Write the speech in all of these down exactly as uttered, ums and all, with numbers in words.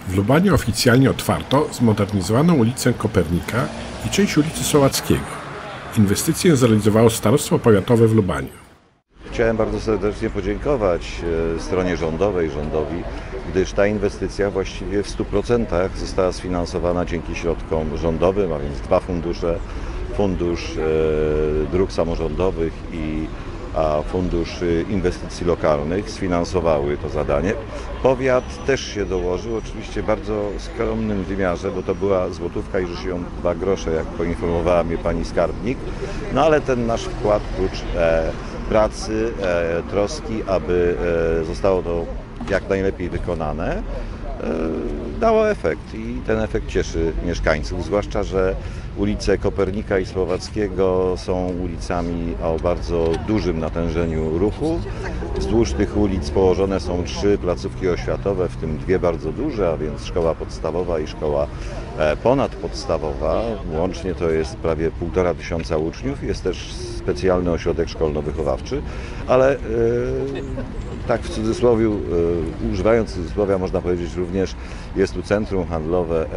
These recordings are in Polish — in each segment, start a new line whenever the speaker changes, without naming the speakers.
W Lubaniu oficjalnie otwarto zmodernizowaną ulicę Kopernika i część ulicy Sołackiego. Inwestycję zrealizowało Starostwo Powiatowe w Lubaniu.
Chciałem bardzo serdecznie podziękować stronie rządowej, rządowi, gdyż ta inwestycja właściwie w stu procentach została sfinansowana dzięki środkom rządowym, a więc dwa fundusze, Fundusz Dróg Samorządowych i a Fundusz Inwestycji Lokalnych sfinansowały to zadanie. Powiat też się dołożył, oczywiście w bardzo skromnym wymiarze, bo to była złotówka i dwa grosze, jak poinformowała mnie pani skarbnik. No ale ten nasz wkład, prócz e, pracy, e, troski, aby e, zostało to jak najlepiej wykonane, dało efekt i ten efekt cieszy mieszkańców, zwłaszcza że ulice Kopernika i Słowackiego są ulicami o bardzo dużym natężeniu ruchu. Wzdłuż tych ulic położone są trzy placówki oświatowe, w tym dwie bardzo duże, a więc szkoła podstawowa i szkoła ponadpodstawowa. Łącznie to jest prawie półtora tysiąca uczniów. Jest też specjalny ośrodek szkolno-wychowawczy, ale yy, tak w cudzysłowie, yy, używając cudzysłowia, można powiedzieć również, jest tu centrum handlowe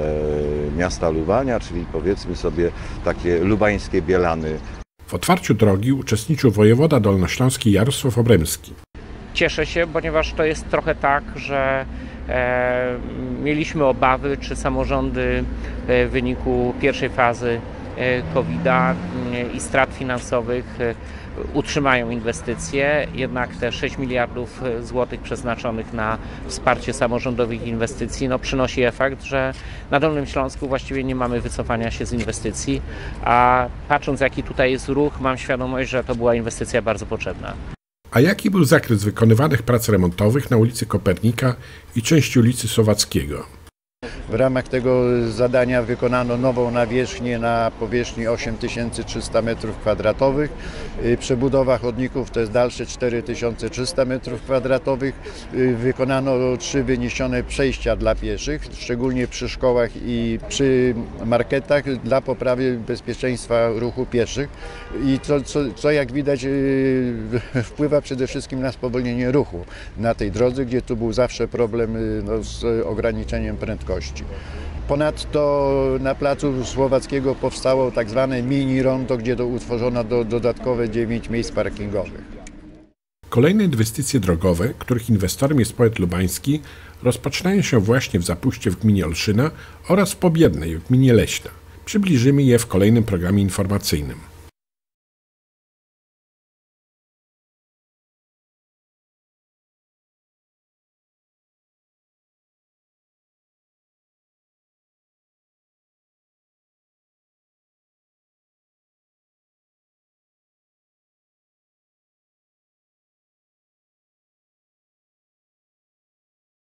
e, miasta Lubania, czyli powiedzmy sobie takie lubańskie Bielany.
W otwarciu drogi uczestniczył wojewoda dolnośląski Jarosław Obremski.
Cieszę się, ponieważ to jest trochę tak, że e, mieliśmy obawy, czy samorządy w wyniku pierwszej fazy kowida i strat finansowych utrzymają inwestycje, jednak te sześć miliardów złotych przeznaczonych na wsparcie samorządowych inwestycji no, przynosi efekt, że na Dolnym Śląsku właściwie nie mamy wycofania się z inwestycji, a patrząc jaki tutaj jest ruch, mam świadomość, że to była inwestycja bardzo potrzebna.
A jaki był zakres wykonywanych prac remontowych na ulicy Kopernika i części ulicy Słowackiego?
W ramach tego zadania wykonano nową nawierzchnię na powierzchni osiem tysięcy trzysta metrów kwadratowych. Przebudowa chodników to jest dalsze cztery tysiące trzysta metrów kwadratowych. Wykonano trzy wyniesione przejścia dla pieszych, szczególnie przy szkołach i przy marketach dla poprawy bezpieczeństwa ruchu pieszych. I co, co, co jak widać wpływa przede wszystkim na spowolnienie ruchu na tej drodze, gdzie tu był zawsze problem no, z ograniczeniem prędkości. Ponadto na placu Słowackiego powstało tak zwane mini rondo, gdzie do, utworzono do, dodatkowe dziewięć miejsc parkingowych.
Kolejne inwestycje drogowe, których inwestorem jest powiat lubański, rozpoczynają się właśnie w Zapuście w gminie Olszyna oraz w Pobiednej w gminie Leśna. Przybliżymy je w kolejnym programie informacyjnym.